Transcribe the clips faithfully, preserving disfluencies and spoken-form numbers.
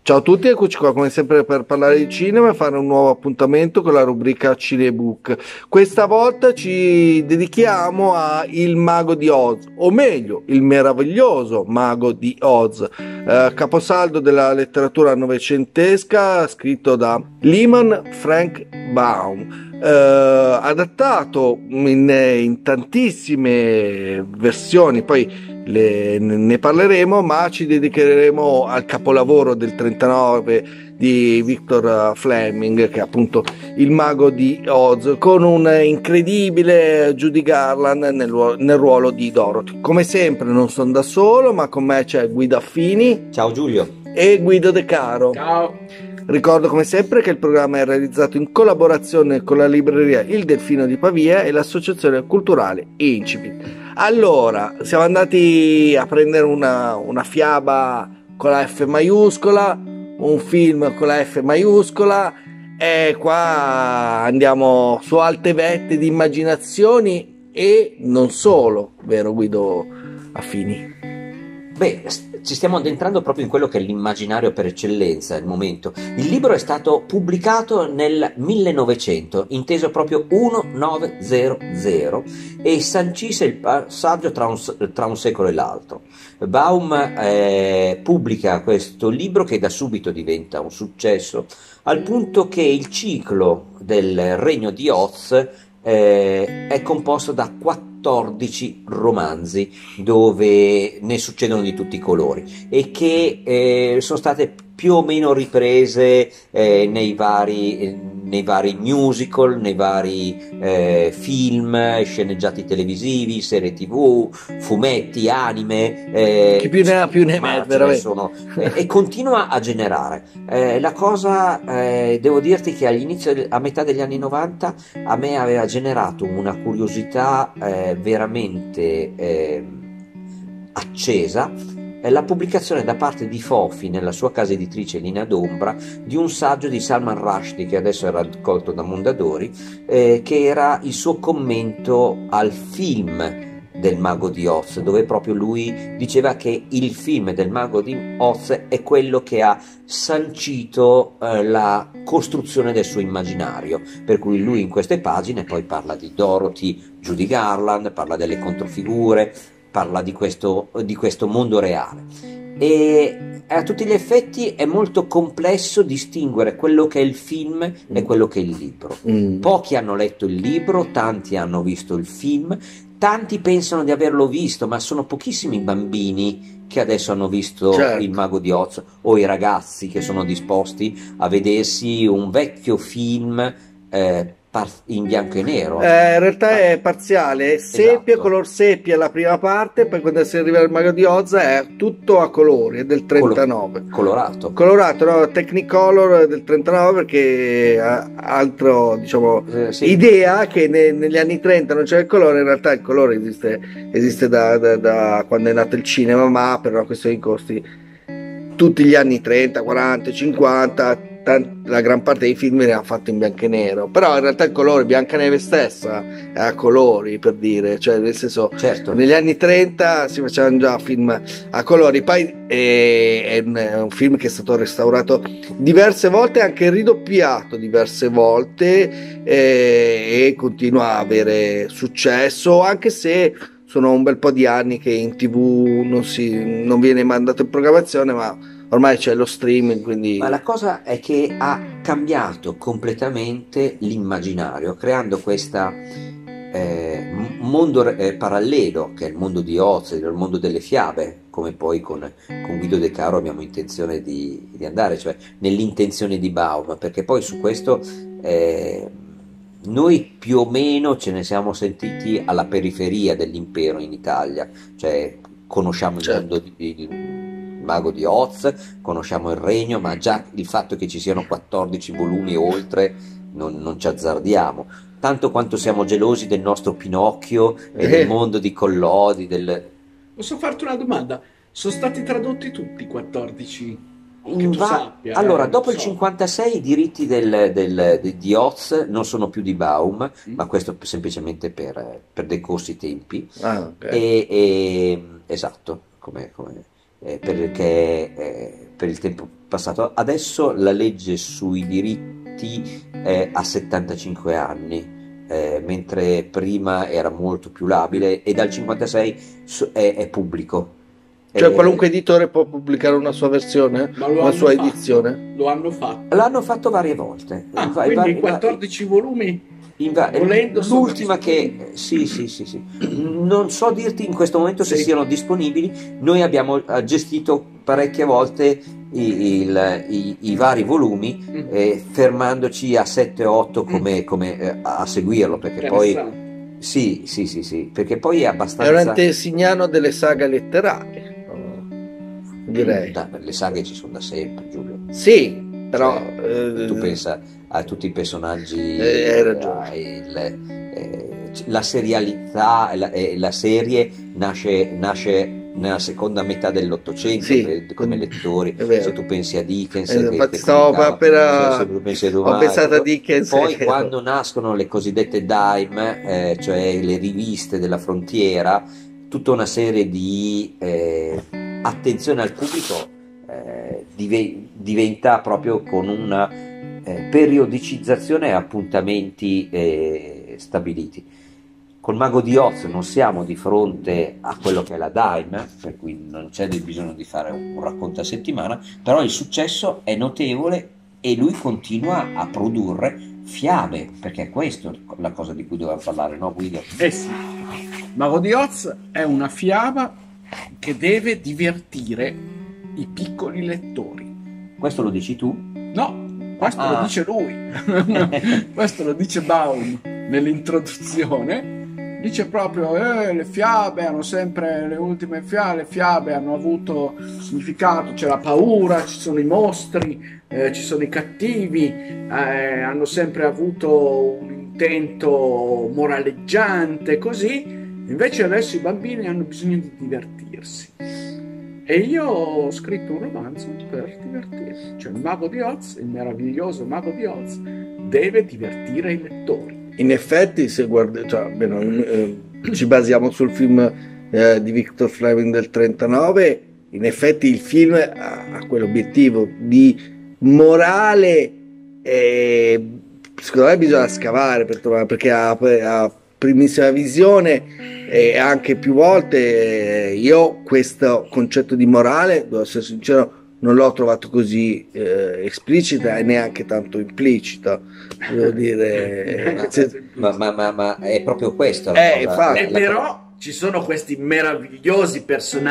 Ciao a tutti, eccoci qua come sempre per parlare di cinema e fare un nuovo appuntamento con la rubrica Cinebook. Questa volta ci dedichiamo a Il Mago di Oz, o meglio, Il meraviglioso Mago di Oz, eh, caposaldo della letteratura novecentesca scritto da Lyman Frank Baum. Uh, adattato in, in tantissime versioni, poi le, ne parleremo, ma ci dedicheremo al capolavoro del trentanove di Victor Fleming, che è appunto Il Mago di Oz, con un incredibile Judy Garland nel, nel ruolo di Dorothy. Come sempre non sono da solo, ma con me c'è Guido Affini. Ciao Giulio. E Guido De Caro. Ciao. Ricordo come sempre che il programma è realizzato in collaborazione con la libreria Il Delfino di Pavia e l'associazione culturale Incipit. Allora, siamo andati a prendere una, una fiaba con la F maiuscola, un film con la F maiuscola, e qua andiamo su alte vette di immaginazioni e non solo, vero Guido Affini? Beh, ci stiamo addentrando proprio in quello che è l'immaginario per eccellenza al momento. Il libro è stato pubblicato nel millenovecento, inteso proprio millenovecento, e sancisce il passaggio tra un, tra un secolo e l'altro. Baum eh, pubblica questo libro che da subito diventa un successo, al punto che il ciclo del Regno di Oz eh, è composto da quattordici romanzi dove ne succedono di tutti i colori e che eh, sono state più o meno riprese eh, nei vari eh, nei vari musical, nei vari eh, film, sceneggiati televisivi, serie tv, fumetti, anime, eh, chi più ne ha più ne mette, veramente. Sono, eh, e continua a generare. Eh, la cosa, eh, devo dirti che all'inizio, a metà degli anni novanta, a me aveva generato una curiosità eh, veramente eh, accesa la pubblicazione da parte di Fofi nella sua casa editrice Linea d'Ombra di un saggio di Salman Rushdie, che adesso è raccolto da Mondadori, eh, che era il suo commento al film del Mago di Oz, dove proprio lui diceva che il film del Mago di Oz è quello che ha sancito eh, la costruzione del suo immaginario, per cui lui in queste pagine poi parla di Dorothy, Judy Garland, parla delle controfigure, parla di questo, di questo mondo reale, e a tutti gli effetti è molto complesso distinguere quello che è il film e quello che è il libro. Mm. Pochi hanno letto il libro, tanti hanno visto il film, tanti pensano di averlo visto, ma sono pochissimi i bambini che adesso hanno visto certo. Il Mago di Oz, o i ragazzi che sono disposti a vedersi un vecchio film eh, in bianco e nero. Eh, in realtà è parziale, seppia, esatto. Color seppia la prima parte, poi quando si arriva al Mago di Oz è tutto a colori, è del trentanove. Colorato. Colorato, no? Technicolor del trentanove, perché ha altro, diciamo, eh, sì. idea che ne, negli anni trenta non c'è il colore, in realtà il colore esiste, esiste da, da, da quando è nato il cinema, ma per una questione di costi tutti gli anni trenta, quaranta, cinquanta la gran parte dei film ne ha fatto in bianco e nero, però in realtà il colore Biancaneve stessa è a colori, per dire, cioè nel senso certo. negli anni trenta si facevano già film a colori, poi è, è, un, è un film che è stato restaurato diverse volte, anche ridoppiato diverse volte, eh, e continua a avere successo, anche se sono un bel po' di anni che in tv non, si, non viene mandato in programmazione, ma ormai c'è lo streaming, quindi... Ma la cosa è che ha cambiato completamente l'immaginario, creando questo eh, mondo eh, parallelo, che è il mondo di Oz, il mondo delle fiabe, come poi con, con Guido De Caro abbiamo intenzione di, di andare, cioè nell'intenzione di Baum, perché poi su questo eh, noi più o meno ce ne siamo sentiti alla periferia dell'impero in Italia, cioè conosciamo certo. il mondo di... di Mago di Oz, conosciamo il regno, ma già il fatto che ci siano quattordici volumi e oltre non, non ci azzardiamo, tanto quanto siamo gelosi del nostro Pinocchio e del mondo di Collodi. Del... Posso farti una domanda? Sono stati tradotti tutti i quattordici? Che tu Va... sappia, allora, eh, dopo so. il cinquantasei i diritti del, del, de, di Oz non sono più di Baum, mm. ma questo semplicemente per, per decorsi tempi. Ah, okay. e, e, esatto, come... come eh, perché eh, per il tempo passato. Adesso la legge sui diritti è a settantacinque anni. Eh, mentre prima era molto più labile, e dal cinquantasei su- è, è pubblico. Cioè Eh, qualunque editore può pubblicare una sua versione, Ma lo una hanno sua fatto? edizione. Lo hanno fatto. l'hanno fatto varie volte. Ah, In va- in quindi vari- in quattordici volumi, in va- volendo, sono l'ultima disponibili. che sì, sì, sì, sì. Non so dirti in questo momento se Sì. siano disponibili. Noi abbiamo eh, gestito parecchie volte i, il- i- i vari volumi, Mm. eh, fermandoci a sette otto come, come, eh, a seguirlo, perché poi Interessante. sì, sì, sì, sì, perché poi è È un abbastanza. antesignano delle saghe letterarie, direi. Da- le saghe ci sono da sempre, Giulio. Sì, però Cioè, tu eh, pensa a tutti i personaggi, Eh, hai ragione. eh, il- eh, la serialità, la, eh, la serie nasce, nasce nella seconda metà dell'Ottocento, Sì, per- come con- lettori. è vero. Se tu pensi a Dickens, Eh, che- infatti che stavo pubblicava- appena- se- se tu pensi a ho Dumas, pensato a ecco. Dickens, Poi che- quando nascono le cosiddette dime, eh, cioè le riviste della frontiera, tutta una serie di eh, attenzione al pubblico eh, dive- diventa proprio con una eh, periodicizzazione e appuntamenti eh, stabiliti. Col Mago di Oz non siamo di fronte a quello che è la dime, per cui non c'è del bisogno di fare un, un racconto a settimana, però il successo è notevole e lui continua a produrre fiabe, perché è questa la cosa di cui dovevamo parlare, no Guido? Eh sì, Mago di Oz è una fiaba che deve divertire i piccoli lettori. Questo lo dici tu? No, questo Ah. lo dice lui. Questo lo dice Baum nell'introduzione. Dice proprio, eh, le fiabe hanno sempre, le ultime fiabe, le fiabe hanno avuto significato, c'è la paura, ci sono i mostri, eh, ci sono i cattivi, eh, hanno sempre avuto un intento moraleggiante, così. Invece adesso i bambini hanno bisogno di divertirsi. E io ho scritto un romanzo per divertirsi. Cioè il Mago di Oz, il meraviglioso Mago di Oz, deve divertire i lettori. In effetti, se guardi, cioè, almeno, eh, ci basiamo sul film eh, di Victor Fleming del trentanove, in effetti il film ha, ha quell'obiettivo di morale, e secondo me bisogna scavare per trovare, perché a, a primissima visione e anche più volte eh, io questo concetto di morale, devo essere sincero, non l'ho trovato così eh, esplicita e neanche tanto implicita, devo dire. Se- Ma, ma- ma- ma è proprio questo la Eh, cosa- infatti. la- E la- però ci sono questi meravigliosi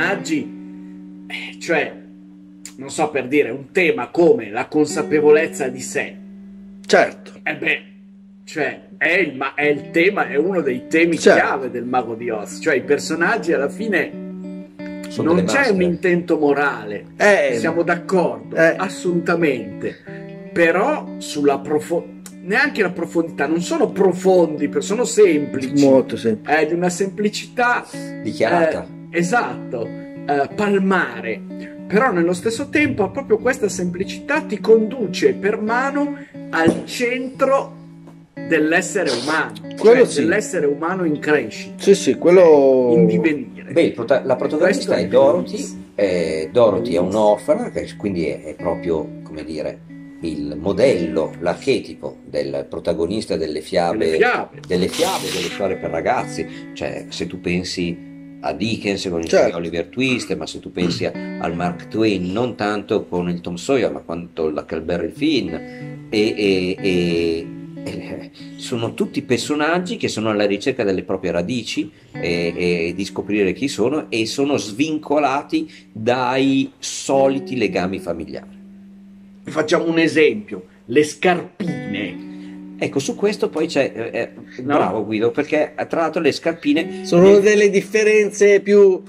personaggi, eh, cioè, non so, per dire, un tema come la consapevolezza di sé. certo, E beh, cioè, è il, ma- è il tema, è uno dei temi Certo. chiave del Mago di Oz. Cioè, i personaggi alla fine sono non delle c'è maschere. un intento morale. eh, Siamo d'accordo, Eh. assolutamente. Però sulla profondità, neanche la profondità, non sono profondi, per- sono semplici. molto semplice. È di una semplicità Dichiarata. eh, esatto, eh, palmare. Però nello stesso tempo proprio questa semplicità ti conduce per mano al centro dell'essere umano, Quello cioè sì. dell'essere umano in crescita, Sì, sì, quello in divenire. Beh, il prota- la protagonista Questo è Dorothy. eh, Dorothy è un'orfana, che quindi è, è proprio, come dire, il modello, l'archetipo del protagonista delle fiabe, Delle fiabe. delle fiabe, delle storie per ragazzi. Cioè, se tu pensi a Dickens con il Certo. suo Oliver Twist, ma se tu pensi a- al Mark Twain, non tanto con il Tom Sawyer, ma quanto l'Huckleberry Finn, e, e- e- e sono tutti personaggi che sono alla ricerca delle proprie radici e, e di scoprire chi sono, e sono svincolati dai soliti legami familiari. Facciamo un esempio, le scarpine. Ecco, su questo poi c'è, eh, eh, No. bravo Guido, perché tra l'altro le scarpine sono nel- delle differenze più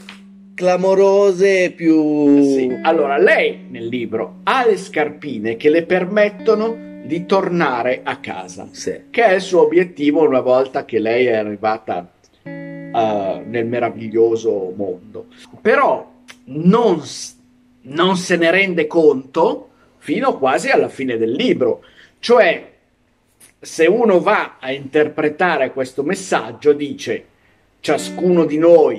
clamorose, più... Sì. Allora, lei nel libro ha le scarpine che le permettono di tornare a casa, Sì. che è il suo obiettivo una volta che lei è arrivata eh, nel meraviglioso mondo. Però non, s- non se ne rende conto fino quasi alla fine del libro. Cioè, se uno va a interpretare questo messaggio, dice: ciascuno di noi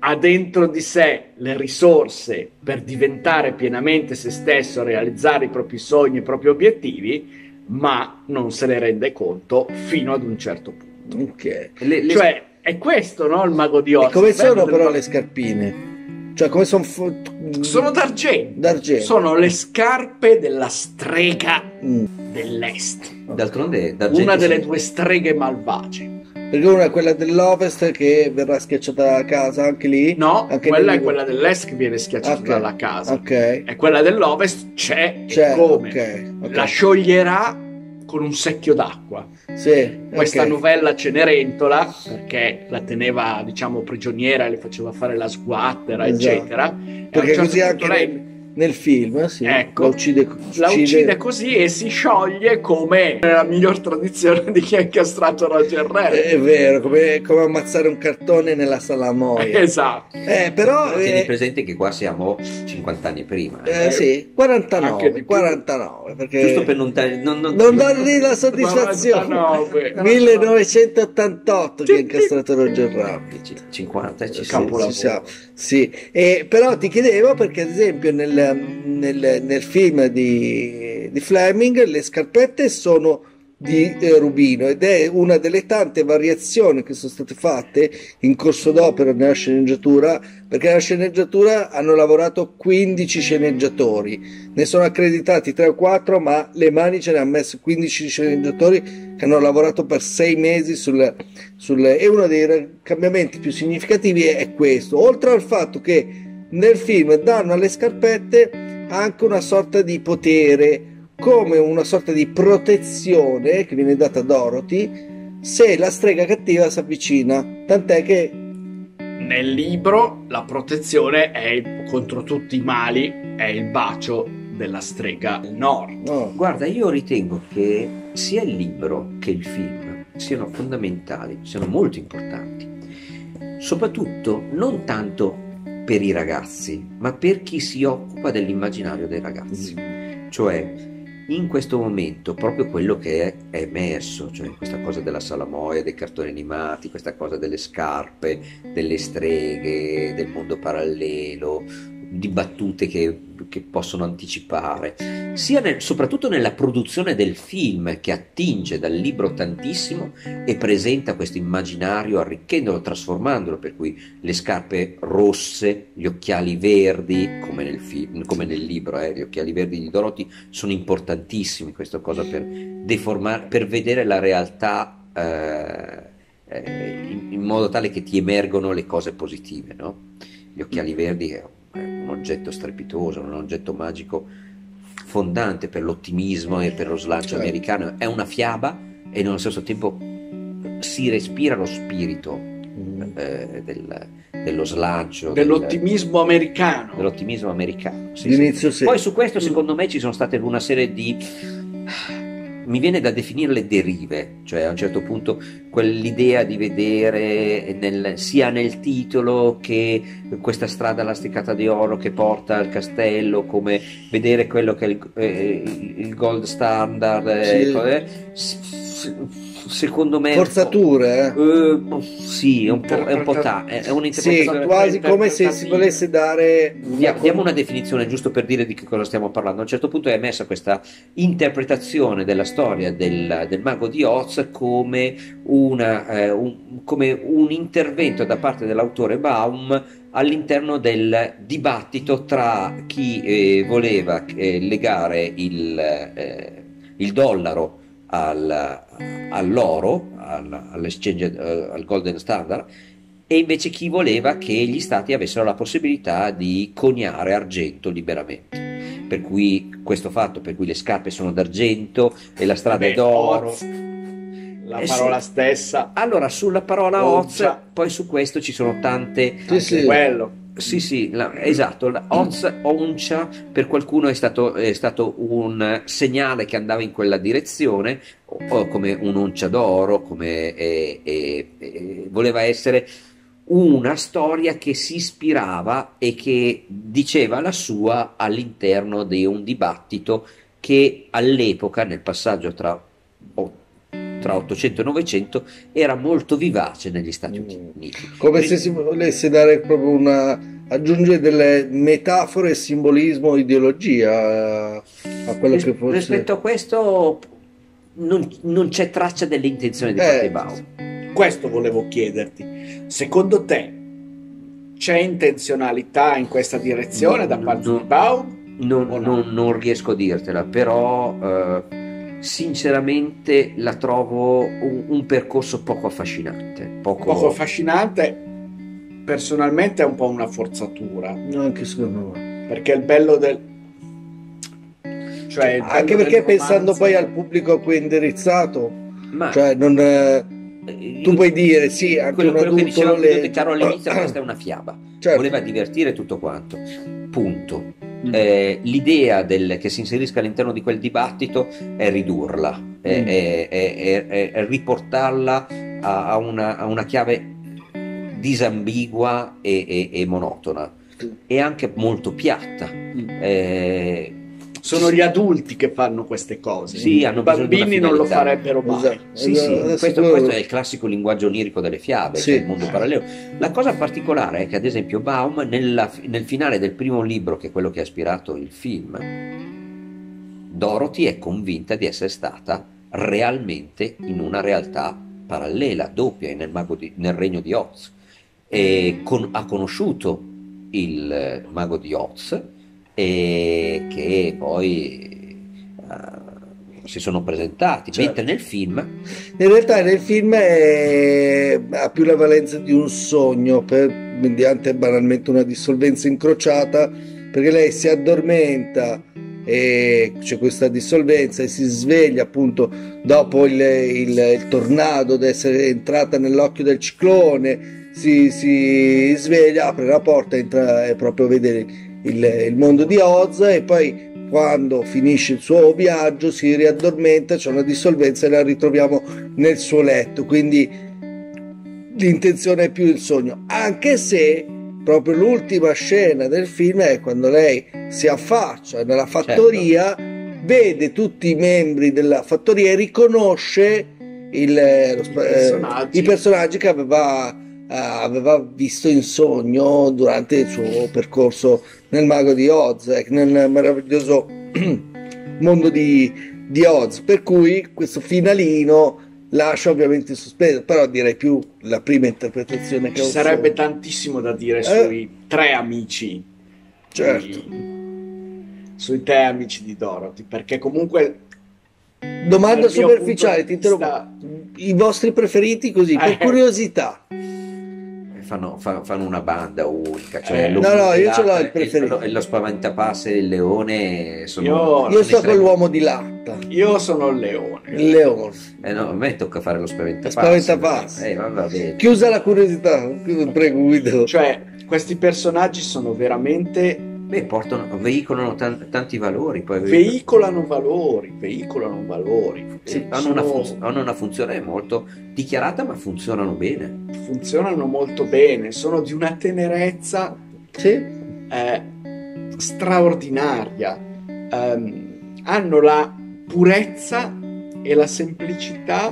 ha dentro di sé le risorse per diventare pienamente se stesso, realizzare i propri sogni, i propri obiettivi, ma non se ne rende conto fino ad un certo punto. Ok. Le- le- Cioè, è questo, no, il mago di Oz. E come Il bello sono del però mago- le scarpine? Cioè, come sono... fo- Sono d'argento. D'argento. Sono le scarpe della strega Mm. dell'est. D'altronde d'argento Una delle si- due streghe malvagie. Perché una è quella dell'Ovest che verrà schiacciata a casa anche lì. No, anche quella nel- è quella dell'est che viene schiacciata Ok, dalla casa. Ok. E quella dell'ovest c'è, C'è, e come? ok, ok. La scioglierà con un secchio d'acqua. Sì, Questa ok. novella Cenerentola, perché la teneva, diciamo, prigioniera, le faceva fare la sguattera, Esatto. eccetera. E a un Perché certo così punto anche lei nel, nel film, sì, Ecco, la uccide, la uccide così e si scioglie come la miglior tradizione di chi ha incastrato Roger Rabbit. È vero, come, come ammazzare un cartone nella salamoia. Esatto. Eh, però... Però tieni eh, presente che qua siamo cinquanta anni prima, eh. eh, sì, Anche quarantanove, di più. quarantanove, perché... Giusto per non, tagli- non, non, Non dargli la soddisfazione. quarantanove. millenovecentottantotto che ha incastrato Roger Rabbit. cinquanta ci Sì, siamo. Capolavoro. ci siamo. Sì. E, però ti chiedevo perché ad esempio nel, nel- nel film di, di Fleming le scarpette sono di eh, rubino ed è una delle tante variazioni che sono state fatte in corso d'opera nella sceneggiatura, perché nella sceneggiatura hanno lavorato quindici sceneggiatori, ne sono accreditati tre o quattro, ma le mani ce ne hanno messo quindici sceneggiatori che hanno lavorato per sei mesi sul, sul, e uno dei ra- cambiamenti più significativi è questo, oltre al fatto che nel film danno alle scarpette anche una sorta di potere, come una sorta di protezione che viene data a Dorothy se la strega cattiva si avvicina, tant'è che Nel libro la protezione è il- contro tutti i mali, è il bacio della strega del nord. no, Guarda, io ritengo che sia il libro che il film siano fondamentali, siano molto importanti, soprattutto non tanto per i ragazzi, ma per chi si occupa dell'immaginario dei ragazzi. Cioè, in questo momento, proprio quello che è, è emerso, cioè questa cosa della salamoia, dei cartoni animati, questa cosa delle scarpe, delle streghe, del mondo parallelo, di battute che, che possono anticipare, sia nel- soprattutto nella produzione del film, che attinge dal libro tantissimo e presenta questo immaginario arricchendolo, trasformandolo, per cui le scarpe rosse, gli occhiali verdi, come nel film, come nel libro, eh, gli occhiali verdi di Dorothy sono importantissimi, questa cosa per deformare, per vedere la realtà eh, eh, in, in modo tale che ti emergono le cose positive, no? Gli occhiali verdi è un oggetto strepitoso, un oggetto magico fondante per l'ottimismo e per lo slancio Certo. americano, è una fiaba e nello stesso tempo si respira lo spirito eh, del- dello slancio, del- Dell'ottimismo americano. dell'ottimismo americano. Sì, L'inizio sì. sì. Poi su questo secondo me ci sono state una serie di, mi viene da definirle derive, cioè a un certo punto quell'idea di vedere nel- sia nel titolo che questa strada lasticata di oro che porta al castello, come vedere quello che è il, eh, il gold standard, eh, Sì. eh, s- s- secondo me è un po'- forzature, eh? eh, sì, è un po', è un po' ta- è è Sì, un'interpretazione quasi come se si volesse dare Dia- Diamo una definizione giusto per dire di che cosa stiamo parlando. A un certo punto è emersa questa interpretazione della storia del, del mago di Oz come, una, eh, un, come un intervento da parte dell'autore Baum all'interno del dibattito tra chi eh, voleva eh, legare il, eh, il dollaro al- all'oro, al, all'exchange, eh, al golden standard, e invece chi voleva che gli stati avessero la possibilità di coniare argento liberamente. Per cui questo fatto per cui le scarpe sono d'argento e la strada Beh, è d'oro. Oz, la Eh, parola sì. stessa. Allora, sulla parola Oz, Oncia. poi su questo ci sono tante. Sì, sì. Quello. Sì, sì, la- esatto. La Oz, oncia, per qualcuno è stato, è stato un segnale che andava in quella direzione, o, o come un'oncia d'oro, come eh, eh, eh, voleva essere una storia che si ispirava e che diceva la sua all'interno di un dibattito che all'epoca, nel passaggio tra, o- tra ottocento e novecento era molto vivace negli Stati Uniti. Come se si volesse dare proprio una, aggiungere delle metafore, simbolismo, ideologia a quello che fosse. Rispetto a questo non, non c'è traccia dell'intenzione di parte Eh. di Baum. Questo volevo chiederti. Secondo te c'è intenzionalità in questa direzione da parte No. di Baum? Non, O no? non- non riesco a dirtela, però eh, sinceramente la trovo un, un percorso poco affascinante. Poco, Poco affascinante. Personalmente è un po' una forzatura, Anche secondo me. perché il bello del... Cioè, il bello Anche perché del pensando romanzo- poi al pubblico a cui è indirizzato, ma cioè non, eh, eh, tu puoi dire sì, anche quello, un quello che adulto diceva lo Guido De legge. Caro all'inizio, questa è una fiaba, Certo. voleva divertire tutto quanto, punto. Mm. Eh, l'idea del, che si inserisca all'interno di quel dibattito è ridurla, è, Mm. è- è- è- è riportarla a, a una, a una chiave disambigua e, e- e monotona e anche molto piatta. Mm. Eh, Sono gli adulti che fanno queste cose. Sì, hanno I bisogno di una bambini non lo finalità. farebbero mai. Esatto. Sì, sì, Adesso questo, quello- questo è il classico linguaggio onirico delle fiabe, Sì. cioè il mondo parallelo. La cosa particolare è che, ad esempio, Baum, nella- nel finale del primo libro, che è quello che ha ispirato il film, Dorothy è convinta di essere stata realmente in una realtà parallela, doppia, nel, mago di- nel regno di Oz. E con- ha conosciuto il eh, mago di Oz, e che poi eh, si sono presentati, Certo. mentre nel film In realtà nel film è- ha più la valenza di un sogno, per, mediante banalmente una dissolvenza incrociata, perché lei si addormenta e c'è questa dissolvenza e si sveglia appunto dopo il, il- il tornado, di essere entrata nell'occhio del ciclone, si, si sveglia, apre la porta, entra e proprio vede il, il mondo di Oz, e poi quando finisce il suo viaggio si riaddormenta, c'è una dissolvenza e la ritroviamo nel suo letto, quindi l'intenzione è più il sogno, anche se proprio l'ultima scena del film è quando lei si affaccia nella fattoria, vede tutti i membri della fattoria e riconosce il, lo sp- I personaggi. eh, i personaggi che aveva, eh, aveva visto in sogno durante il suo percorso nel Mago di Oz, eh, nel meraviglioso mondo di, di Oz, per cui questo finalino lascia ovviamente in sospeso, però direi più la prima interpretazione che Ci ho sarebbe solo. tantissimo da dire Eh. sui tre amici. Certo. di- sui tre amici di Dorothy, perché comunque Domanda dal mio superficiale, punto ti di interrompo. I vostri preferiti così, per Eh. curiosità. fanno, fa- fanno una banda unica, cioè Eh, l'uomo no, no, io di ce l'ho latta il preferito. e lo, e lo spaventapasse e il leone sono, Io- sono Io i sto tre- con l'uomo di latta, io sono il leone. il leone. eh no, a me tocca fare lo spaventapassi. Spaventapassi. Eh, va, va bene. Chiusa la curiosità, prego Guido. Cioè, questi personaggi sono veramente Beh, portano, veicolano tan- tanti valori, poi veicolano valori, veicolano valori. Sì, E hanno, una sono- funz- hanno una funzione molto dichiarata, ma funzionano bene. funzionano molto bene, sono di una tenerezza Sì? eh, straordinaria. Ehm, hanno la purezza e la semplicità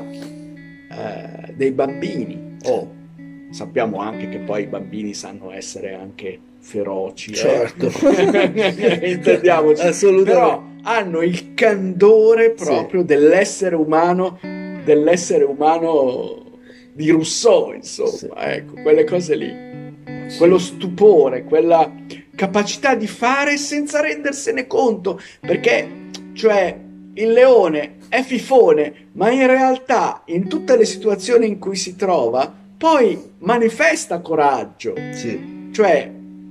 eh, dei bambini. Oh, sappiamo anche che poi i bambini sanno essere anche feroci, eh. Certo. Intendiamoci. Assolutamente. Però hanno il candore proprio dell'essere umano, dell'essere umano di Rousseau, insomma, Sì. ecco, quelle cose lì, quello stupore, quella capacità di fare senza rendersene conto, perché, cioè, il leone è fifone, ma in realtà, in tutte le situazioni in cui si trova, poi manifesta coraggio, Sì. cioè,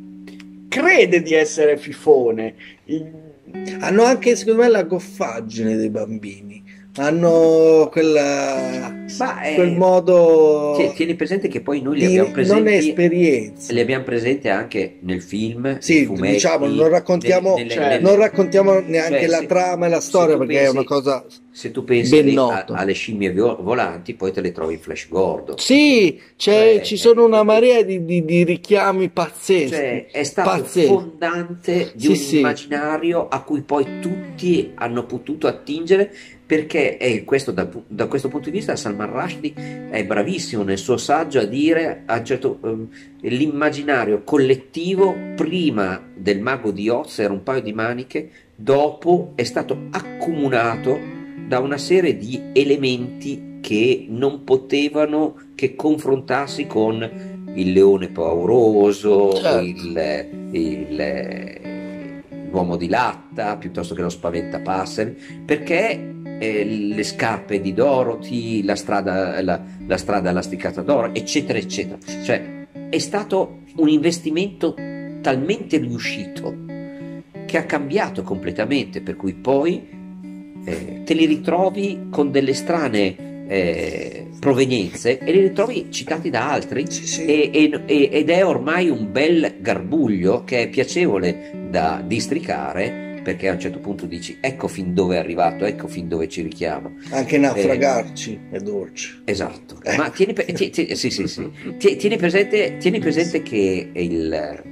crede di essere fifone. Il- Hanno anche, secondo me, la goffaggine dei bambini. Hanno quella, Ma è- quel modo Tie- Tieni presente che poi noi li di abbiamo non presenti, esperienza. li abbiamo presenti anche nel film, Sì, nei fumetti, diciamo, non raccontiamo, nelle- cioè, nelle- non raccontiamo neanche Cioè, la se- trama e la se storia, tu perché pensi- è una cosa. Se tu pensi ben dei- a- noto. alle scimmie vo- volanti, poi te le trovi in Flash Gordon. Sì, c'è- Eh, ci sono una eh, marea di, di- di richiami pazzeschi. Cioè, è stato pazzeschi. fondante di Sì, un sì. immaginario a cui poi tutti hanno potuto attingere, perché è questo, da, da questo punto di vista Salman Rushdie è bravissimo nel suo saggio a dire a certo, um, l'immaginario collettivo prima del Mago di Oz era un paio di maniche, dopo è stato accomunato da una serie di elementi che non potevano che confrontarsi con il leone pauroso, certo. il, il, l'uomo di latta, piuttosto che lo spaventapasseri, perché eh, le scarpe di Dorothy, la strada, la, la strada lasticata d'oro, eccetera, eccetera. Cioè, è stato un investimento talmente riuscito che ha cambiato completamente, per cui poi eh, te li ritrovi con delle strane Eh, provenienze e li ritrovi citati da altri, sì, sì. E, e, ed è ormai un bel garbuglio che è piacevole da districare, perché a un certo punto dici ecco fin dove è arrivato, ecco fin dove ci richiama. Anche naufragarci eh, è dolce. Esatto, eh. ma tieni, ti, ti, sì, sì, sì. tieni presente, tieni presente che il,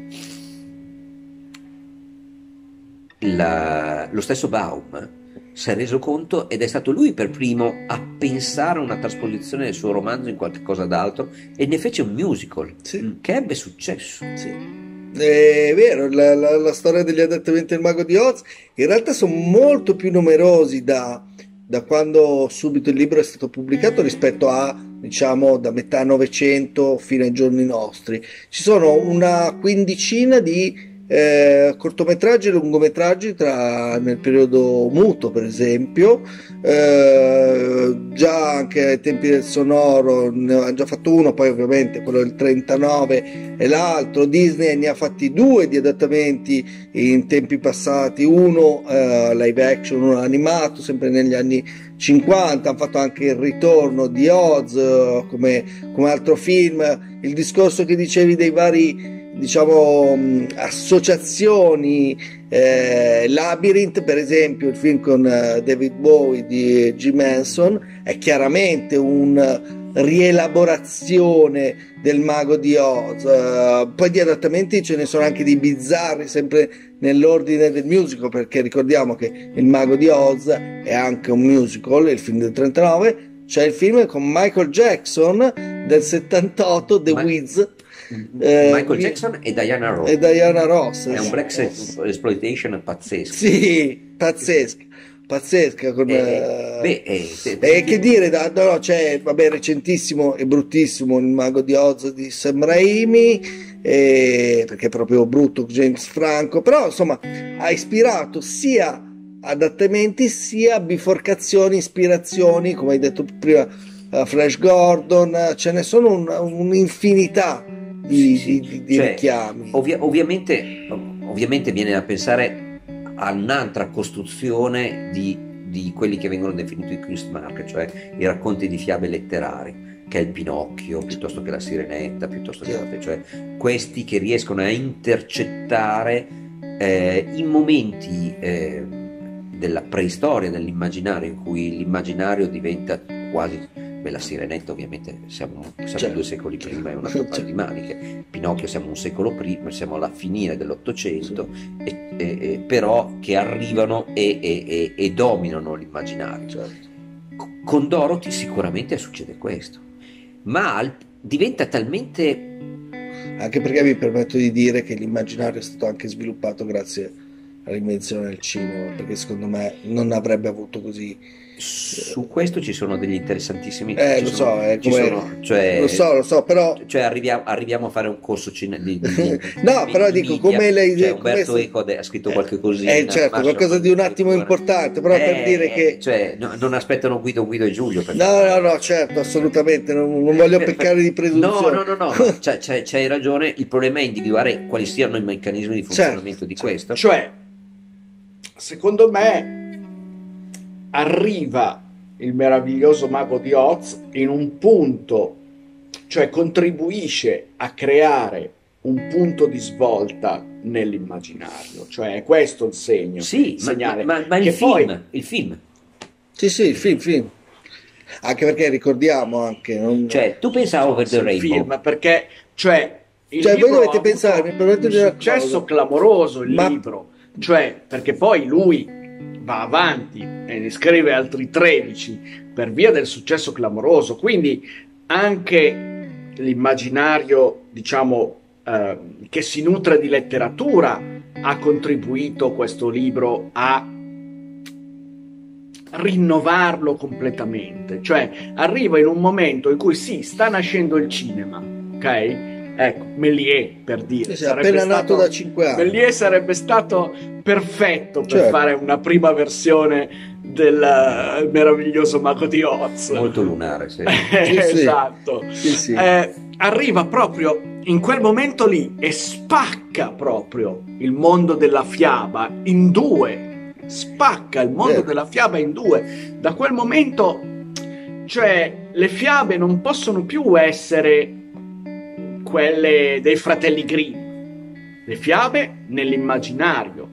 la, lo stesso Baum si è reso conto, ed è stato lui per primo a pensare a una trasposizione del suo romanzo in qualche cosa d'altro, e ne fece un musical, sì. che ebbe successo. Sì. È vero, la, la, la storia degli adattamenti del Mago di Oz in realtà sono molto più numerosi da, da quando subito il libro è stato pubblicato rispetto a, diciamo, da metà Novecento fino ai giorni nostri. Ci sono una quindicina di Eh, cortometraggi e lungometraggi tra, nel periodo muto, per esempio, eh, già anche ai tempi del sonoro ne ha già fatto uno, poi ovviamente quello del trentanove e l'altro. Disney ne ha fatti due di adattamenti in tempi passati, uno eh, live action, uno animato, sempre negli anni cinquanta. Hanno fatto anche il ritorno di Oz eh, come, come altro film. Il discorso che dicevi dei vari, diciamo, associazioni, eh, Labyrinth per esempio, il film con uh, David Bowie di Jim Henson, è chiaramente un rielaborazione del Mago di Oz. Uh, poi di adattamenti ce ne sono anche di bizzarri, sempre nell'ordine del musical, perché ricordiamo che il Mago di Oz è anche un musical, il film del trentanove. C'è il film con Michael Jackson del settantotto, The Ma... Wiz. Eh, Michael Jackson e Diana Ross. E Diana Ross. È un black exploitation pazzesco. Sì, pazzesca, pazzesca. Con, eh, uh, beh, eh, se, eh, che dire, da, no, no, c'è, vabbè, recentissimo e bruttissimo il Mago di Oz di Sam Raimi, eh, perché è proprio brutto James Franco, però insomma ha ispirato sia adattamenti sia biforcazioni, ispirazioni, come hai detto prima, uh, Flash Gordon, ce ne sono un, un'infinità di, sì, di, di cioè, richiami. Ovvia, ovviamente, ovviamente viene da pensare a un'altra costruzione di, di quelli che vengono definiti i Kunstmark, cioè i racconti di fiabe letterari, che è il Pinocchio, piuttosto che la Sirenetta, piuttosto che altre, cioè questi che riescono a intercettare eh, i momenti eh, della preistoria, dell'immaginario, in cui l'immaginario diventa quasi... Beh, la Sirenetta ovviamente siamo, siamo certo. due secoli prima, è una paio di maniche. Pinocchio siamo un secolo prima, siamo alla finire dell'Ottocento, sì. e, e, e, però che arrivano e, e, e dominano l'immaginario. Certo. Con Dorothy sicuramente succede questo, ma al, diventa talmente... Anche perché mi permetto di dire che l'immaginario è stato anche sviluppato grazie all'invenzione del cinema, perché secondo me non avrebbe avuto così... Su questo ci sono degli interessantissimi eh, lo sono, so, è ci come... sono, cioè, lo so, lo so, però cioè arriviamo, arriviamo a fare un corso cine, di, di, di no, di, però di dico media. Come lei cioè, Umberto come... Eco ha scritto qualche cosina, eh certo, qualcosa di un attimo importante, però eh, per dire che cioè, no, non aspettano Guido, Guido e Giulio per no, no, no, certo, assolutamente non, non voglio per, peccare per... di presunzione. no, no, no, no c'hai, c'hai, c'hai ragione, il problema è individuare quali siano i meccanismi di funzionamento certo, di questo, cioè secondo me arriva il meraviglioso Mago di Oz in un punto, cioè contribuisce a creare un punto di svolta nell'immaginario, cioè è questo il segno, sì, il segnale. Ma, ma, ma il, che film, poi... il film sì, sì, il film, film. Anche perché ricordiamo anche non... cioè tu pensa a Over the Rainbow, film, perché cioè il cioè voi dovete ha pensare, mi permetto un di dire successo clamoroso il ma... libro, cioè perché poi lui va avanti e ne scrive altri tredici per via del successo clamoroso. Quindi anche l'immaginario, diciamo, eh, che si nutre di letteratura ha contribuito, questo libro, a rinnovarlo completamente. Cioè arriva in un momento in cui sì, sta nascendo il cinema, ok? Ecco, Méliès, per dire, sì, appena stato, nato da cinque anni. Méliès sarebbe stato perfetto per certo. fare una prima versione del meraviglioso Mago di Oz. Molto lunare, sì. Sì, sì. Esatto. Sì, sì. Eh, arriva proprio in quel momento lì e spacca proprio il mondo della fiaba in due. Spacca il mondo Vero. della fiaba in due. Da quel momento, cioè, le fiabe non possono più essere quelle dei fratelli Grimm. Le fiabe nell'immaginario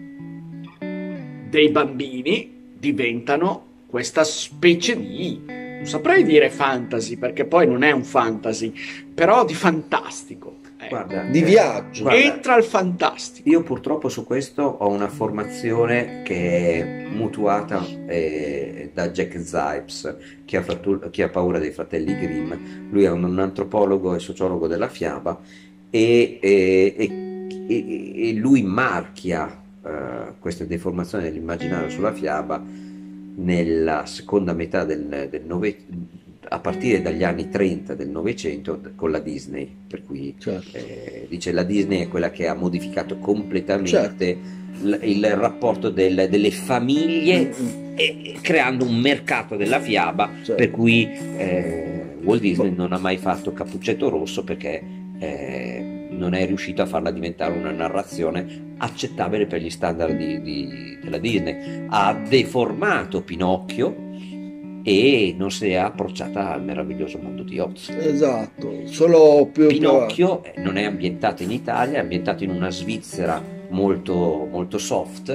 dei bambini diventano questa specie di, non saprei dire fantasy, perché poi non è un fantasy, però di fantastico. Ecco. Guarda, Di eh, viaggio. guarda, Entra il fantastico. io purtroppo su questo ho una formazione che è mutuata eh, da Jack Zipes, che ha, frattu- che ha paura dei fratelli Grimm. Lui è un, un antropologo e sociologo della fiaba e, e- e- e- e lui marchia eh, queste deformazioni dell'immaginario sulla fiaba nella seconda metà del, del Novecento, a partire dagli anni trenta del Novecento, con la Disney, per cui Certo. eh, dice la Disney è quella che ha modificato completamente Certo. l- il rapporto del- delle famiglie, e- creando un mercato della fiaba, Certo. per cui eh, Walt Disney non ha mai fatto Cappuccetto Rosso, perché eh, non è riuscito a farla diventare una narrazione accettabile per gli standard di- di- della Disney. Ha deformato Pinocchio e non si è approcciata al meraviglioso mondo di Oz. Esatto, solo più Pinocchio eh, non è ambientato in Italia, è ambientato in una Svizzera molto, molto soft,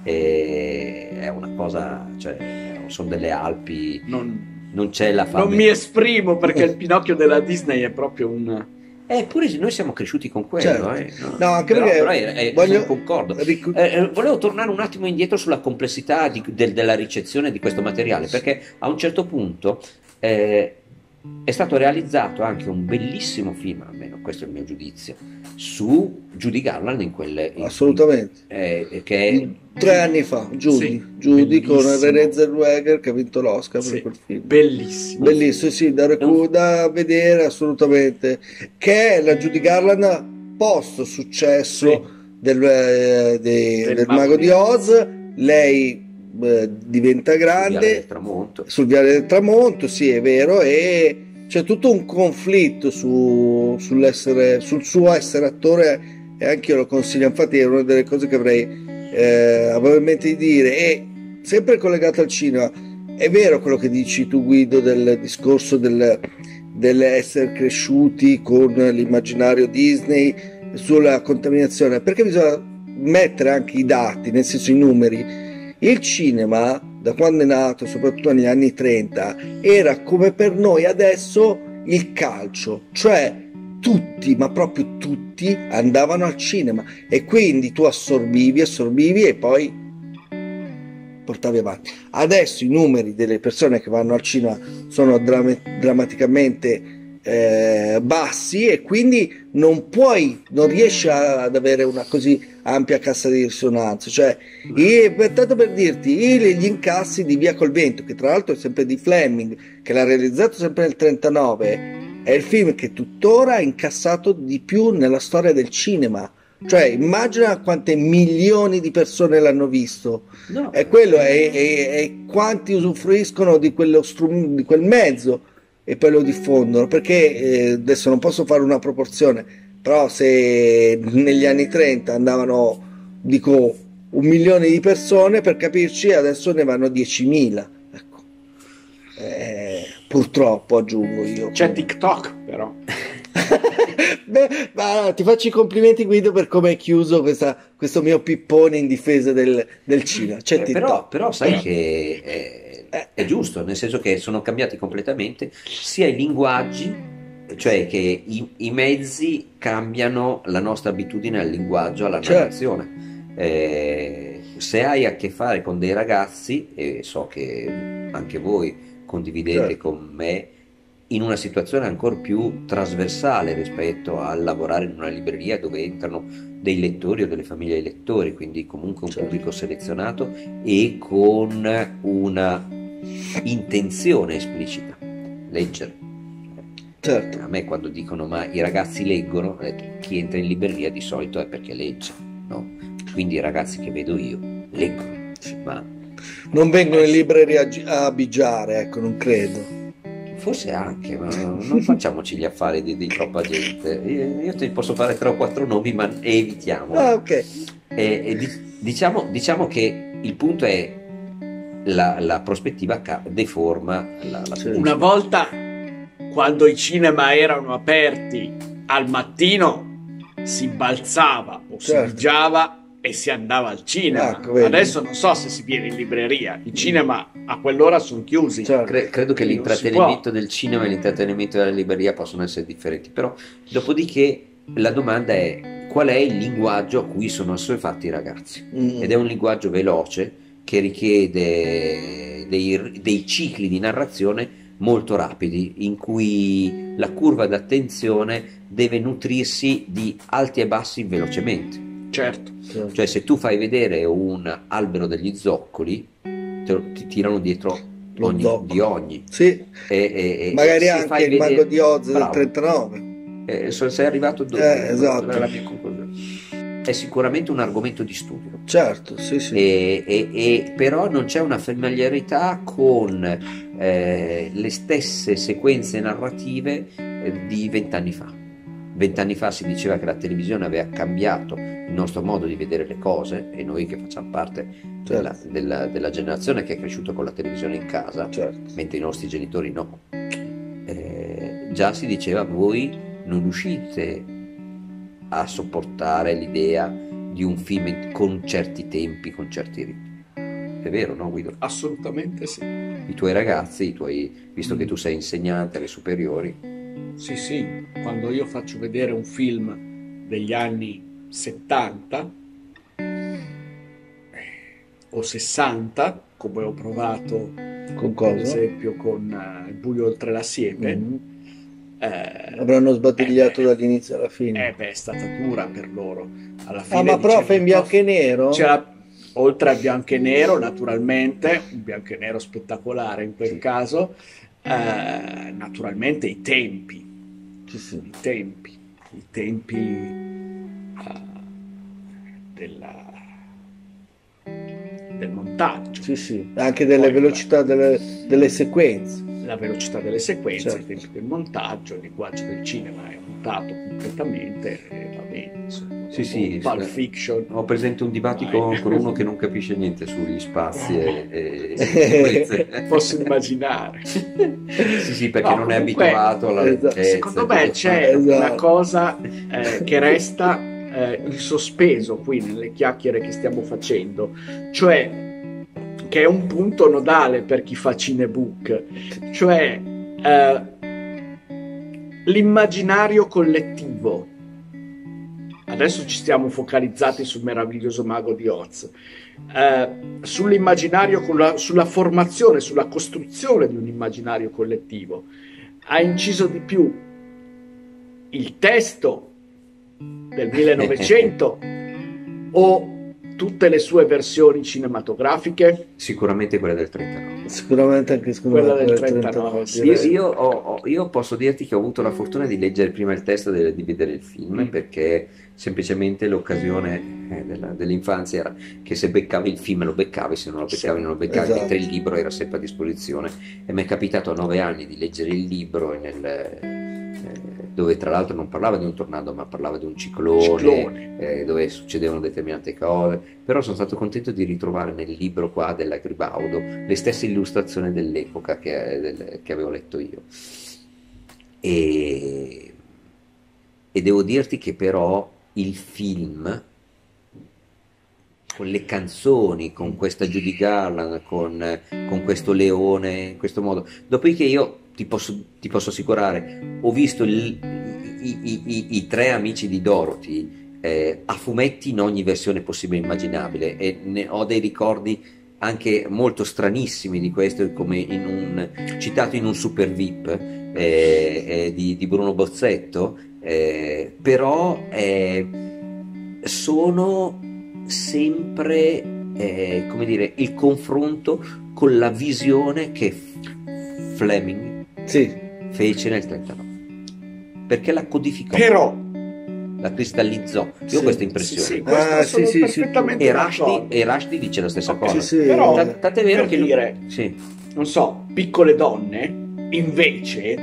e è una cosa, cioè, sono delle Alpi, Non, non c'è la fame. non mi esprimo, perché il Pinocchio della Disney è proprio un... Eppure noi siamo cresciuti con quello, Certo. eh, no? No, anche Però- perché però è- è- voglio- sono concordo. ric- Eh, eh, volevo tornare un attimo indietro sulla complessità di- del- della ricezione di questo materiale, perché a un certo punto eh, è stato realizzato anche un bellissimo film, almeno questo è il mio giudizio, su Judy Garland in quelle in- Assolutamente. eh, che è Tre anni fa, Judy, Sì, Judy con bellissimo. Renée Zellweger che ha vinto l'Oscar Sì, per quel film. bellissimo. Bellissimo, sì, da, recu- da vedere assolutamente. Che è la Judy Garland post successo Sì. del, eh, de- Del del Mago Mago di di Oz. Lei eh, diventa Viale grande del Tramonto. sul Viale del Tramonto, sì, è vero, e c'è tutto un conflitto su- sull'essere, sul suo essere attore, e anche io lo consiglio, infatti è una delle cose che avrei eh, avevo in mente di dire. E sempre collegato al cinema, è vero quello che dici tu, Guido, del discorso del, dell'essere cresciuti con l'immaginario Disney sulla contaminazione, perché bisogna mettere anche i dati, nel senso i numeri. Il cinema, da quando è nato, soprattutto negli anni trenta, era come per noi adesso il calcio, cioè tutti, ma proprio tutti andavano al cinema, e quindi tu assorbivi, assorbivi e poi portavi avanti. Adesso i numeri delle persone che vanno al cinema sono dram- drammaticamente eh, bassi, e quindi non puoi, non riesci a- ad avere una così ampia cassa di risonanza. Cioè, i- per, tanto per dirti, i- gli incassi di Via col Vento, che tra l'altro è sempre di Fleming, che l'ha realizzato sempre nel trentanove, è il film che tuttora ha incassato di più nella storia del cinema. Cioè, immagina quante milioni di persone l'hanno visto. No. E quello è, è- è quanti usufruiscono di quello strum- di quel mezzo e poi lo diffondono. Perché eh, adesso non posso fare una proporzione, però se negli anni trenta andavano, dico, un milione di persone, per capirci, adesso ne vanno diecimila. Ecco. Eh, purtroppo, aggiungo io. C'è TikTok, però. Beh, ma ti faccio i complimenti, Guido, per come hai chiuso questa- questo mio pippone in difesa del, del cinema. C'è Eh, TikTok. però, però sai che è, Eh. è giusto, nel senso che sono cambiati completamente sia i linguaggi, cioè che i, i mezzi cambiano la nostra abitudine al linguaggio, alla Certo. narrazione. Eh, se hai a che fare con dei ragazzi, e so che anche voi condividete Certo. con me, in una situazione ancora più trasversale rispetto a lavorare in una libreria dove entrano dei lettori o delle famiglie di lettori, quindi comunque un Certo. pubblico selezionato e con una intenzione esplicita, leggere. Certo. A me quando dicono ma i ragazzi leggono, ho detto, chi entra in libreria di solito è perché legge, no? Quindi i ragazzi che vedo io leggono, ma Non vengono in libreria a gi- a bigiare, ecco, non credo. forse anche, ma non facciamoci gli affari di, di troppa gente. Io, io ti posso fare tre o quattro nomi, ma evitiamo. Ah, ok. E, e di- diciamo, diciamo che il punto è la, la prospettiva ca- deforma la, la Sì. Una volta, quando i cinema erano aperti al mattino, si balzava o si Certo. bigiava e si andava al cinema. Ecco, vedi. Adesso non so se si viene in libreria, i cinema a quell'ora sono chiusi. Certo. Cre- credo che Non si l'intrattenimento può. del cinema e l'intrattenimento della libreria possono essere differenti, però dopodiché la domanda è qual è il linguaggio a cui sono assuefatti i ragazzi? Mm. Ed è un linguaggio veloce che richiede dei, dei cicli di narrazione molto rapidi, in cui la curva d'attenzione deve nutrirsi di alti e bassi velocemente. Certo. Certo. Cioè, se tu fai vedere un albero degli zoccoli, te lo- ti tirano dietro Lo ogni, zoccolo. di ogni. Sì, E, e- e magari se anche fai il vedere- mago di Oz del Bravo. trentanove. Eh, so- sei arrivato dove? Eh, esatto. Quella è la mia conclusione. È sicuramente un argomento di studio. Certo, sì, sì. E, e- e però non c'è una familiarità con eh, le stesse sequenze narrative eh, di vent'anni fa. Vent'anni fa si diceva che la televisione aveva cambiato il nostro modo di vedere le cose, e noi che facciamo parte della, Certo. della- della generazione che è cresciuta con la televisione in casa, Certo. mentre i nostri genitori no. Eh, già si diceva voi non riuscite a sopportare l'idea di un film con certi tempi, con certi ritmi. È vero, no Guido? Assolutamente sì. I tuoi ragazzi, i tuoi, visto che tu sei insegnante alle superiori, Sì, sì, quando io faccio vedere un film degli anni settanta eh, o sessanta, come ho provato Con per cosa? esempio con eh, Il buio oltre la siepe, Mhm. eh, Avranno sbadigliato eh, dall'inizio alla fine. eh, beh, è stata dura per loro. Alla fine Ah, ma dicevano, prof è in bianco e nero? c'era, oltre al bianco e nero, naturalmente, un bianco e nero spettacolare in quel Sì. caso, eh, naturalmente i tempi, Sì, sì. i tempi, i tempi eh, della, del montaggio, Sì, sì. Anche delle Poi, velocità delle, delle sequenze. la velocità delle sequenze, Certo. i tempi del montaggio, il linguaggio del cinema è montato completamente e va bene, insomma. Sì, sì, Pulp sì. Fiction. ho presente un dibattito Vai. con uno che non capisce niente sugli spazi e, e- e sequenze. Posso immaginare. Sì, sì, perché No, non è comunque, abituato alla esatto. lentezza. Secondo me tutto c'è Esatto. una cosa eh, che resta eh, in sospeso qui nelle chiacchiere che stiamo facendo, cioè che è un punto nodale per chi fa cinebook, cioè eh, l'immaginario collettivo. Adesso ci stiamo focalizzati sul meraviglioso mago di Oz, eh, sull'immaginario, con la- sulla formazione, sulla costruzione di un immaginario collettivo. Ha inciso di più il testo del millenovecento o tutte le sue versioni cinematografiche? Sicuramente quella del trentanove. Sicuramente anche secondo Quella me del quella trentanove, sì. Io, direi. io ho- ho- io posso dirti che ho avuto la fortuna di leggere prima il testo e di vedere il film, Mm. perché semplicemente l'occasione eh, della- dell'infanzia era che se beccavi il film lo beccavi, se non lo beccavi non lo beccavi, Esatto. mentre il libro era sempre a disposizione. E mi è capitato a nove anni di leggere il libro nel, eh, dove tra l'altro non parlava di un tornado, ma parlava di un ciclone, Ciclone. eh, dove succedevano determinate cose. Però sono stato contento di ritrovare nel libro qua della Gribaudo le stesse illustrazioni dell'epoca che, del- che avevo letto io. E, e devo dirti che però il film, con le canzoni, con questa Judy Garland, con, con questo leone, in questo modo, dopodiché io ti posso, ti posso assicurare, ho visto il- i, i- i- i tre amici di Dorothy eh, a fumetti in ogni versione possibile e immaginabile, e ne ho dei ricordi anche molto stranissimi di questo, come in un, citato in un Super V I P eh, eh, di, di Bruno Bozzetto, eh, però eh, sono sempre eh, come dire, il confronto con la visione che Fleming Sì. fece nel trentanove, perché la codificò, Però la cristallizzò. Io Sì, ho questa sì, impressione. sì, questo Ah, sono sì, sì, perfettamente E Rushdie, d'accordo. e Rushdie dice la stessa Ok, cosa. Sì, sì. Però, Eh, Tant'è vero per che lui- dire, sì, non so, Piccole donne, invece,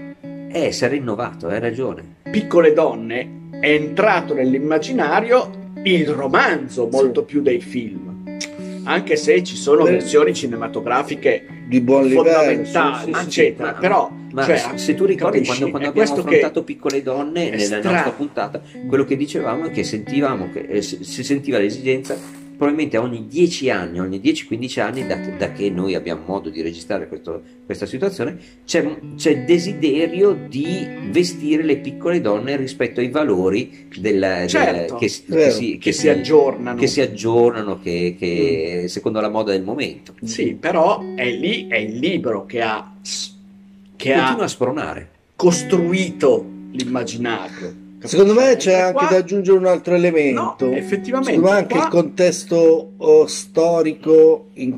è essere innovato, hai ragione. Piccole donne è entrato nell'immaginario il romanzo molto più dei film. Anche se ci sono Beh, versioni cinematografiche di buon livello, fondamentali, sì, sì, sì. eccetera. Ma- Però, Ma cioè, se- se tu ricordi, capisci? quando, quando È abbiamo questo affrontato che Piccole donne è nella strano. nostra puntata, quello che dicevamo è che sentivamo che eh, si si sentiva l'esigenza, probabilmente ogni dieci anni, ogni dieci quindici anni, da, da che noi abbiamo modo di registrare questo- questa situazione, c'è, c'è il desiderio di vestire le piccole donne rispetto ai valori del, del- Certo, che, si- vero. che si, che si aggiornano. che si aggiornano, che, che secondo la moda del momento. Sì, però è lì, è il libro che ha, che Continua ha a spronare. costruito l'immaginario. Secondo me c'è Mentre anche qua- da aggiungere un altro elemento. No, effettivamente, Secondo me anche qua- il contesto oh, storico in-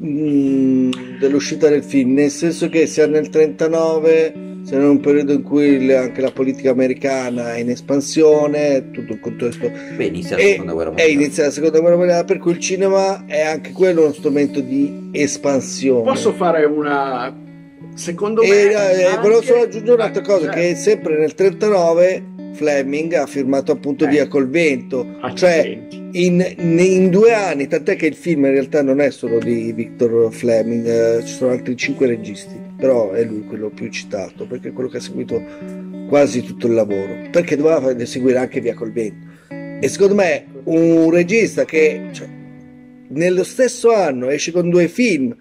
mm, dell'uscita del film, nel senso che siamo nel trentanove, siamo in un periodo in cui le- anche la politica americana è in espansione, tutto il contesto. Beh, inizia la E, seconda guerra e mondiale. inizia la seconda guerra mondiale, per cui il cinema è anche quello uno strumento di espansione. Posso fare una... Secondo E me... eh, anche- volevo solo aggiungere un'altra cosa, Certo. che sempre nel trentanove Fleming ha firmato appunto Eh. Via col vento, cioè Accidenti. in, in due anni, tant'è che il film in realtà non è solo di Victor Fleming, eh, ci sono altri cinque registi, però è lui quello più citato, perché è quello che ha seguito quasi tutto il lavoro, perché doveva far- seguire anche Via col vento. E secondo me un regista che, cioè, nello stesso anno esce con due film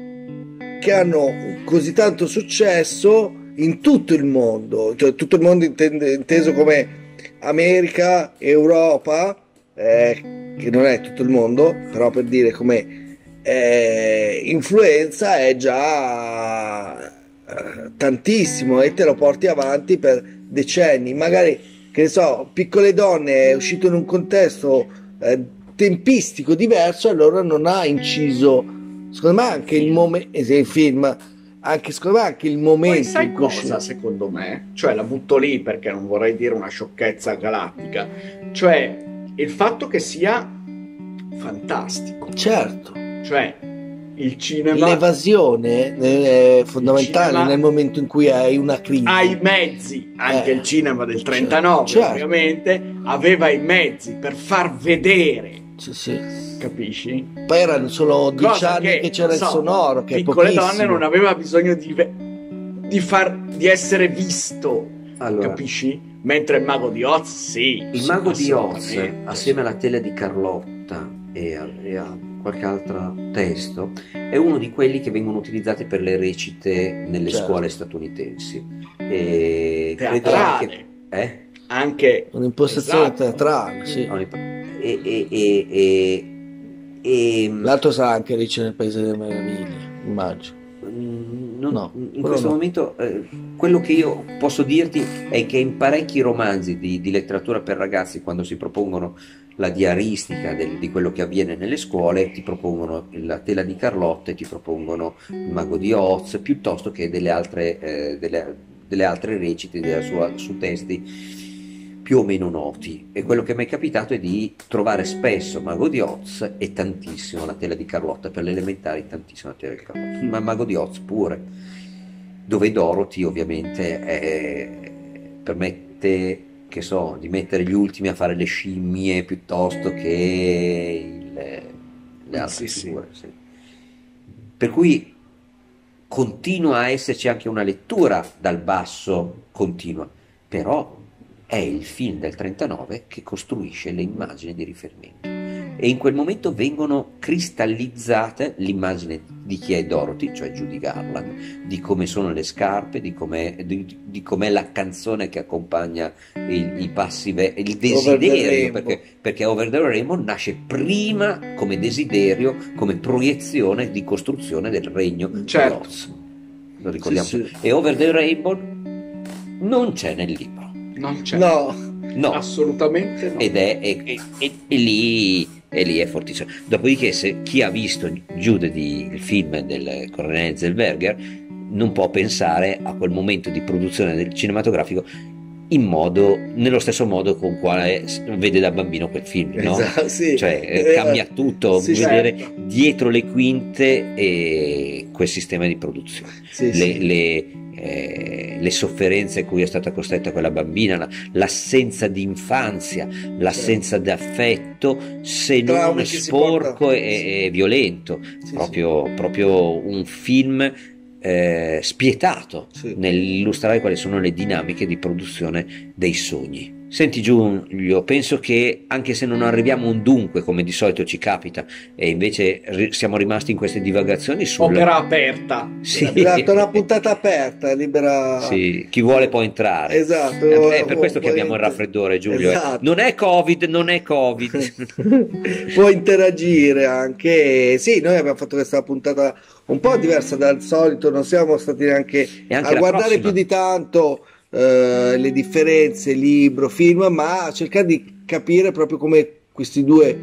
che hanno così tanto successo in tutto il mondo, cioè tutto il mondo intende- inteso come America, Europa, eh, che non è tutto il mondo, però per dire come eh, influenza è già eh, tantissimo, e te lo porti avanti per decenni. Magari, che ne so, Piccole donne è uscito in un contesto eh, tempistico diverso, allora non ha inciso, secondo me, anche il momento, il film, anche secondo me anche il momento Poi sai in cui cosa, uscì. secondo me? Cioè, la butto lì perché non vorrei dire una sciocchezza galattica. Cioè, il fatto che sia fantastico. Certo, Cioè, il cinema l'evasione è fondamentale cinema- nel momento in cui hai una crisi. ha i mezzi, anche Eh, il cinema del trentanove, certo. ovviamente, aveva i mezzi per far vedere, Sì, sì. capisci? Poi erano solo dieci Cosa anni che, c'era non il so, sonoro, che è Piccole pochissimo. donne non aveva bisogno di, ve- di, far, di essere visto, Allora, capisci? Mentre il Mago di Oz, sì. il Mago di Oz, assolutamente. assieme alla tela di Carlotta e a, e a qualche altro testo, è uno di quelli che vengono utilizzati per le recite nelle Certo. scuole statunitensi. E credo Teatrale. anche, eh? Anche Un'impostazione Esatto. teatrale, sì. E, e, e, e, e- L'altro sarà anche Alice nel Paese delle Meraviglie, immagino. Mm, non- No, in quello questo no. momento eh, quello che io posso dirti è che in parecchi romanzi di, di letteratura per ragazzi, quando si propongono la diaristica del- di quello che avviene nelle scuole, ti propongono la tela di Carlotta e ti propongono il Mago di Oz, piuttosto che delle altre, eh, delle, delle altre recite della sua- su testi più o meno noti. E quello che mi è capitato è di trovare spesso Mago di Oz e tantissimo la tela di Carlotta, per le elementari tantissimo la tela di Carlotta, ma Mago di Oz pure, dove Dorothy ovviamente è- permette, che so, di mettere gli ultimi a fare le scimmie piuttosto che il- le altre Sì, sì. figure, sì. Per cui continua a esserci anche una lettura dal basso continua, però è il film del trentanove che costruisce le immagini di riferimento, e in quel momento vengono cristallizzate l'immagine di chi è Dorothy, cioè Judy Garland, di come sono le scarpe, di com'è, di, di com'è la canzone che accompagna il, i passi, ve- il desiderio, perché, perché Over the Rainbow nasce prima come desiderio, come proiezione di costruzione del regno Certo. di Oz. Lo ricordiamo. Sì, sì. E Over the Rainbow non c'è nel libro. Non c'è. No, No. Assolutamente no. Ed è e, e- e- e lì e lì è fortissimo. Dopodiché, se chi ha visto Jude di, il film del colonnello Zellweger non può pensare a quel momento di produzione del cinematografico in modo, nello stesso modo con quale vede da bambino quel film, no? esatto, sì. Cioè eh, Eh, cambia tutto, sì, vedere certo. dietro le quinte e quel sistema di produzione, sì, le, sì. le, eh, le sofferenze a cui è stata costretta quella bambina, la- l'assenza di infanzia, l'assenza d'affetto, se non Traumi che si sporco porta- e, sì. e violento, Sì, proprio, proprio un film eh, spietato Sì. nell'illustrare quali sono le dinamiche di produzione dei sogni. Senti Giulio, penso che anche se non arriviamo a un dunque, come di solito ci capita, e invece ri- siamo rimasti in queste divagazioni sulla... Opera aperta. Sì. Esatto, una puntata aperta, libera. Sì, chi vuole può entrare. Esatto. È per questo che abbiamo il raffreddore, Giulio. eh. Esatto. Non è Covid, non è Covid. Può interagire anche. Sì, noi abbiamo fatto questa puntata un po' diversa dal solito, non siamo stati neanche E anche a la guardare prossima. più di tanto eh, le differenze libro, film, ma a cercare di capire proprio come questi due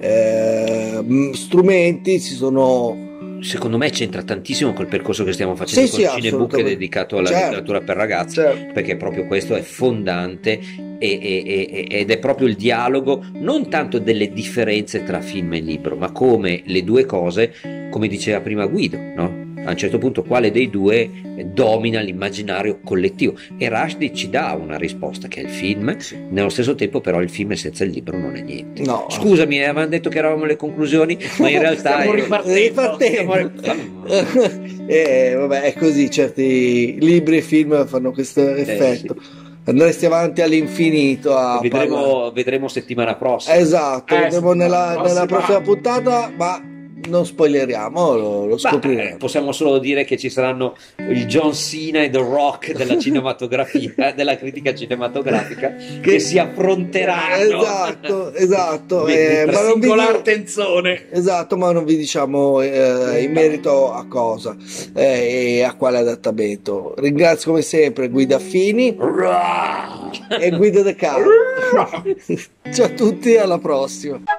eh, mh, strumenti si sono. Secondo me c'entra tantissimo col percorso che stiamo facendo Sì, con sì, il Cinebook assolutamente. dedicato alla Certo. letteratura per ragazzi, Certo. perché proprio questo è fondante e- e- e- ed è proprio il dialogo non tanto delle differenze tra film e libro, ma come le due cose, come diceva prima Guido, no? A un certo punto quale dei due domina l'immaginario collettivo, e Rushdie ci dà una risposta che è il film. Nello stesso tempo però il film senza il libro non è niente. No. Scusami, eh, avevamo detto che eravamo alle conclusioni, ma in realtà Stiamo è- ripartendo. Ripartendo. Eh, vabbè, è così, certi libri e film fanno questo effetto. sì. Andresti avanti all'infinito a parlare. vedremo, vedremo settimana prossima. Esatto, Eh, vedremo sì, nella, la nella prossima- prossima puntata, ma non spoileriamo, lo, lo Ma, eh, scopriremo. possiamo solo dire che ci saranno il John Cena e The Rock della cinematografia, della critica cinematografica, che, Che- si affronteranno. Esatto, esatto. Mentre eh, tra ma non vi Singolare dico- tenzone. Esatto, ma non vi diciamo eh, in merito a cosa eh, e a quale adattamento. Ringrazio come sempre Guida Fini e Guido De Caro. Ciao a tutti, alla prossima.